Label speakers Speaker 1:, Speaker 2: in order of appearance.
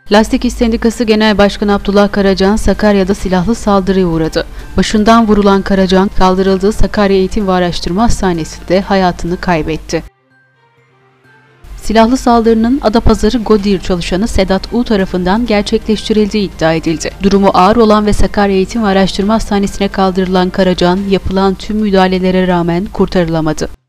Speaker 1: Lastik İş Sendikası Genel Başkanı Abdullah Karacan, Sakarya'da silahlı saldırıya uğradı. Başından vurulan Karacan, kaldırıldığı Sakarya Eğitim ve Araştırma Hastanesi'nde hayatını kaybetti. Silahlı saldırının Adapazarı Goodyear çalışanı Sedat U tarafından gerçekleştirildiği iddia edildi. Durumu ağır olan ve Sakarya Eğitim ve Araştırma Hastanesi'ne kaldırılan Karacan, yapılan tüm müdahalelere rağmen kurtarılamadı.